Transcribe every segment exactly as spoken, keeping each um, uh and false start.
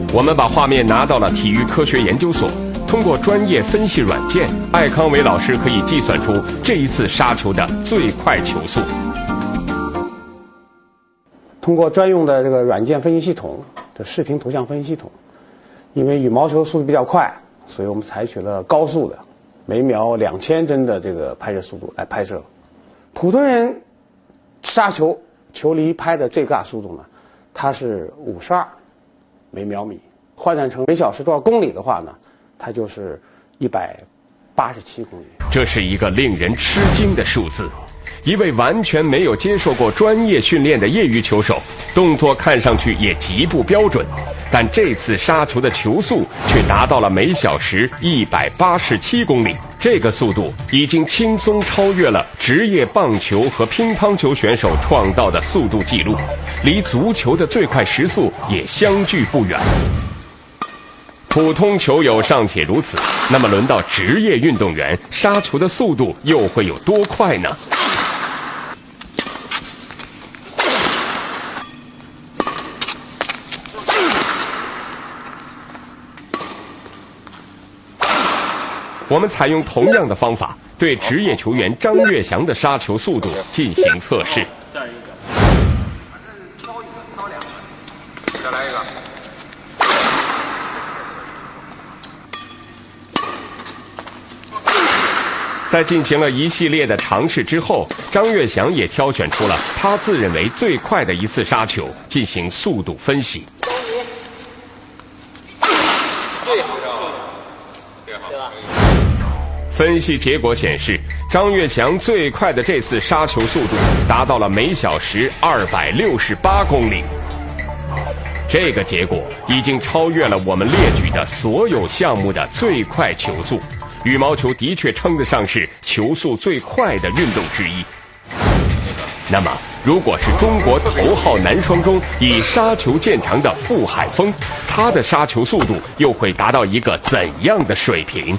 我们把画面拿到了体育科学研究所，通过专业分析软件，艾康伟老师可以计算出这一次杀球的最快球速。 通过专用的这个软件分析系统的视频图像分析系统，因为羽毛球速度比较快，所以我们采取了高速的每秒两千帧的这个拍摄速度来拍摄。普通人杀球球离拍的最大速度呢，它是五十二每秒米，换算成每小时多少公里的话呢，它就是一百八十七公里。 这是一个令人吃惊的数字。一位完全没有接受过专业训练的业余球手，动作看上去也极不标准，但这次杀球的球速却达到了每小时一百八十七公里。这个速度已经轻松超越了职业棒球和乒乓球选手创造的速度记录，离足球的最快时速也相距不远。普通球友尚且如此，那么轮到职业运动员，杀球的速度又会有多快呢？我们采用同样的方法，对职业球员张岳翔的杀球速度进行测试。 再一个，反正挑一个，挑两个，再来一个。 在进行了一系列的尝试之后，张岳翔也挑选出了他自认为最快的一次杀球，进行速度分析。 最好的，最好，对吧？ 分析结果显示，张岳翔最快的这次杀球速度达到了每小时二百六十八公里。这个结果已经超越了我们列举的所有项目的最快球速。羽毛球的确称得上是球速最快的运动之一。那么，如果是中国头号男双中以杀球见长的傅海峰，他的杀球速度又会达到一个怎样的水平？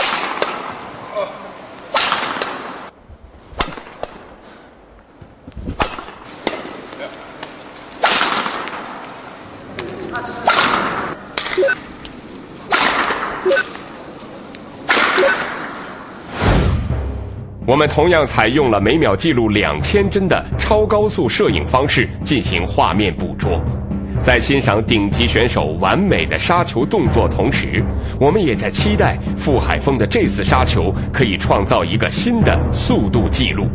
我们同样采用了每秒记录两千帧的超高速摄影方式进行画面捕捉，在欣赏顶级选手完美的杀球动作同时，我们也在期待傅海峰的这次杀球可以创造一个新的速度记录。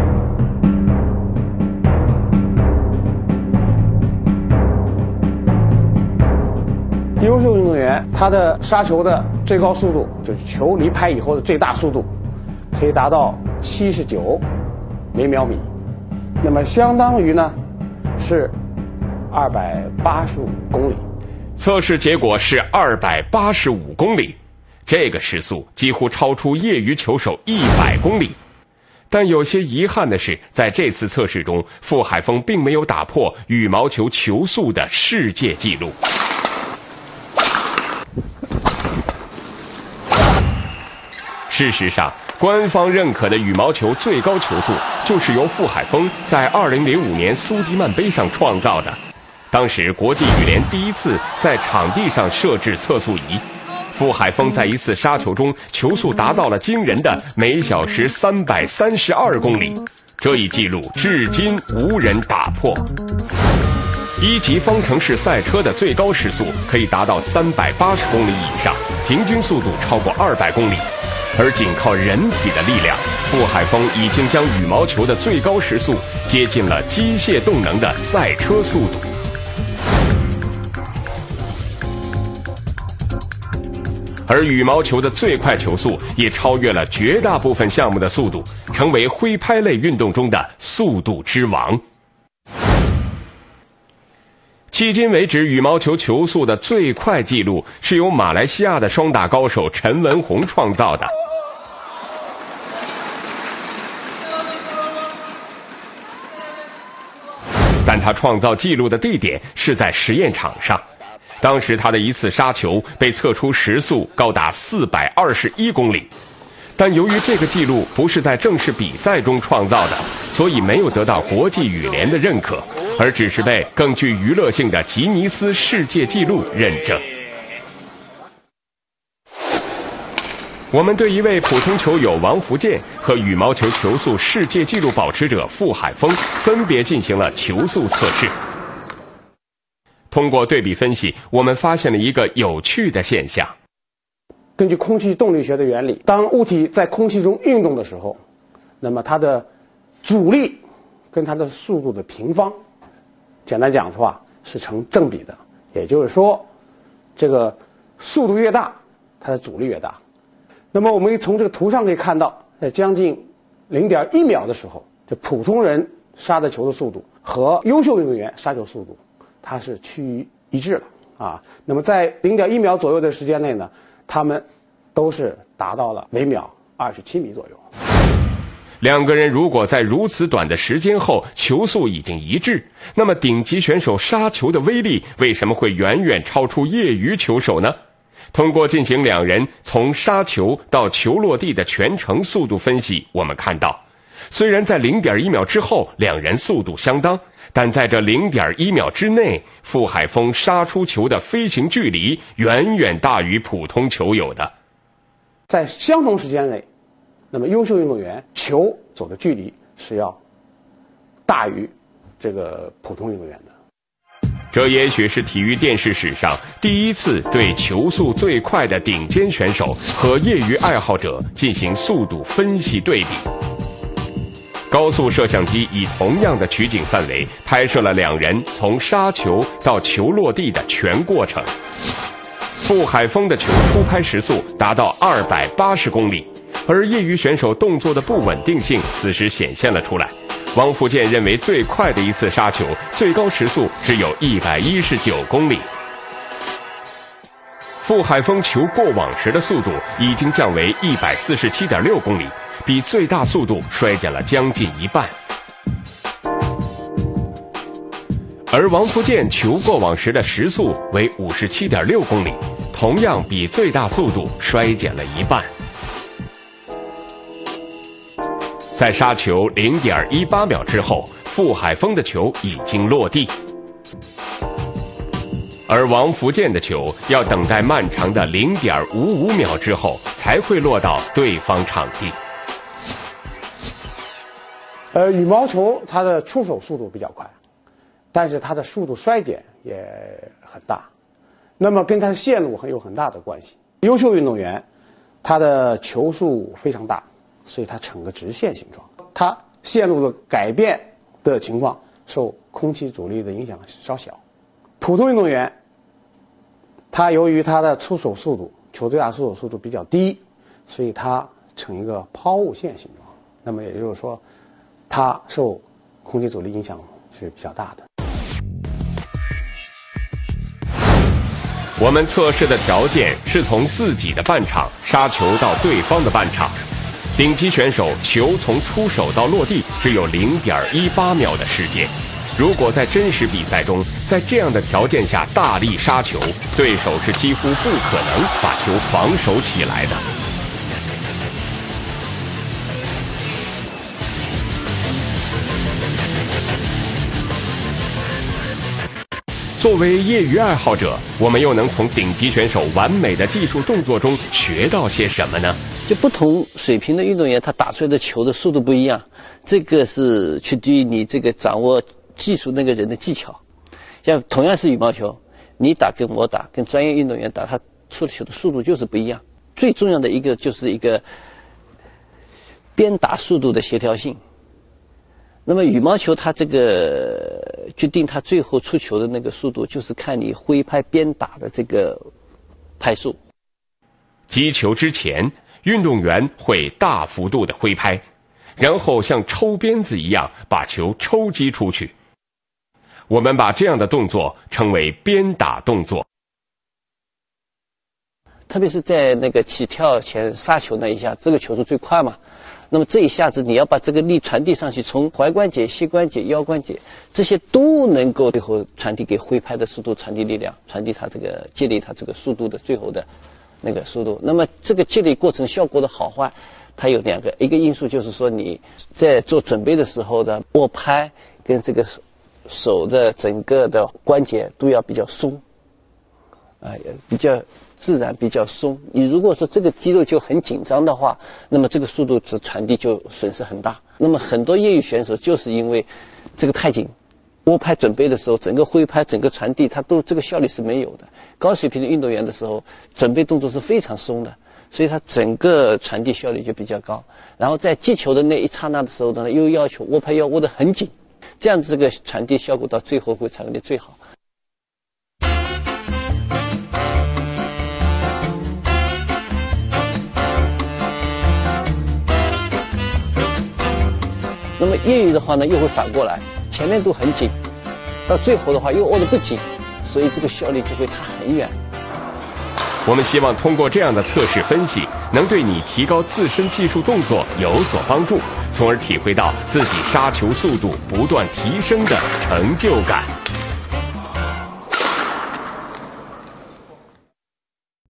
优秀运动员他的杀球的最高速度，就是球离拍以后的最大速度，可以达到七十九每秒米，那么相当于呢是二百八十五公里。 测试结果是二百八十五公里，这个时速几乎超出业余球手一百公里。但有些遗憾的是，在这次测试中，傅海峰并没有打破羽毛球球速的世界纪录。事实上，官方认可的羽毛球最高球速就是由傅海峰在二零零五年苏迪曼杯上创造的。当时国际羽联第一次在场地上设置测速仪，傅海峰在一次杀球中球速达到了惊人的每小时三百三十二公里，这一纪录至今无人打破。一级方程式赛车的最高时速可以达到三百八十公里以上，平均速度超过二百公里。而仅靠人体的力量，傅海峰已经将羽毛球的最高时速接近了机械动能的赛车速度。而羽毛球的最快球速也超越了绝大部分项目的速度，成为挥拍类运动中的速度之王。迄今为止，羽毛球球速的最快纪录是由马来西亚的双打高手陈文宏创造的。但他创造纪录的地点是在实验场上，当时他的一次杀球被测出时速高达四百二十一公里。但由于这个纪录不是在正式比赛中创造的，所以没有得到国际羽联的认可， 而只是被更具娱乐性的吉尼斯世界纪录认证。我们对一位普通球友王福建和羽毛球球速世界纪录保持者傅海峰分别进行了球速测试。通过对比分析，我们发现了一个有趣的现象。 根据空气动力学的原理，当物体在空气中运动的时候，那么它的阻力跟它的速度的平方，简单讲的话是成正比的。也就是说，这个速度越大，它的阻力越大。那么我们从这个图上可以看到，在将近 零点一秒的时候，这普通人杀的球的速度和优秀运动员杀球速度，它是趋于一致了啊。那么在 零点一秒左右的时间内呢，他们都是达到了每秒二十七米左右。 两个人如果在如此短的时间后球速已经一致，那么顶级选手杀球的威力为什么会远远超出业余球手呢？通过进行两人从杀球到球落地的全程速度分析，我们看到，虽然在 零点一秒之后两人速度相当，但在这 零点一秒之内，傅海峰杀出球的飞行距离远远大于普通球友的。 在相同时间内，那么优秀运动员球走的距离是要大于这个普通运动员的。 这也许是体育电视史上第一次对球速最快的顶尖选手和业余爱好者进行速度分析对比。高速摄像机以同样的取景范围拍摄了两人从杀球到球落地的全过程。傅海峰的球初拍时速达到二百八十公里，而业余选手动作的不稳定性此时显现了出来。王福建认为最快的一次杀球最高时速只有一百一十九公里。傅海峰球过网时的速度已经降为一百四十七点六公里，比最大速度衰减了将近一半。而王福建球过网时的时速为五十七点六公里，同样比最大速度衰减了一半。在杀球 零点一八秒之后，傅海峰的球已经落地，而王福建的球要等待漫长的 零点五五秒之后才会落到对方场地。 呃，羽毛球它的出手速度比较快，但是它的速度衰减也很大，那么跟它的线路很有很大的关系。优秀运动员，他的球速非常大，所以它呈个直线形状，它线路的改变的情况受空气阻力的影响稍小。普通运动员，他由于他的出手速度，球最大出手速度比较低，所以它呈一个抛物线形状。那么也就是说，它受空气阻力影响是比较大的。 我们测试的条件是从自己的半场杀球到对方的半场。顶级选手球从出手到落地只有 零点一八秒的时间。如果在真实比赛中，在这样的条件下大力杀球，对手是几乎不可能把球防守起来的。作为业余爱好者，我们又能从顶级选手完美的技术动作中学到些什么呢？ 就不同水平的运动员，他打出来的球的速度不一样，这个是取决于你这个掌握技术那个人的技巧。像同样是羽毛球，你打跟我打，跟专业运动员打，他出的球的速度就是不一样。最重要的一个就是一个鞭打速度的协调性。那么羽毛球它这个决定它最后出球的那个速度，就是看你挥拍鞭打的这个拍数。 击球之前，运动员会大幅度的挥拍，然后像抽鞭子一样把球抽击出去。我们把这样的动作称为鞭打动作。 特别是在那个起跳前杀球那一下，这个球是最快嘛。那么这一下子你要把这个力传递上去，从踝关节、膝关节、腰关节这些都能够最后传递给挥拍的速度，传递力量，传递它这个建立它这个速度的最后的那个速度。那么这个建立过程效果的好坏，它有两个，一个因素就是说你在做准备的时候的握拍跟这个手的整个的关节都要比较松，啊、呃，比较自然，比较松。你如果说这个肌肉就很紧张的话，那么这个速度值传递就损失很大。那么很多业余选手就是因为这个太紧，握拍准备的时候，整个挥拍、整个传递，它都这个效率是没有的。高水平的运动员的时候，准备动作是非常松的，所以它整个传递效率就比较高。然后在击球的那一刹那的时候呢，又要求握拍要握得很紧，这样子这个传递效果到最后会传递得最好。那么业余的话呢，又会反过来，前面都很紧，到最后的话又握得不紧，所以这个效率就会差很远。 我们希望通过这样的测试分析，能对你提高自身技术动作有所帮助，从而体会到自己杀球速度不断提升的成就感。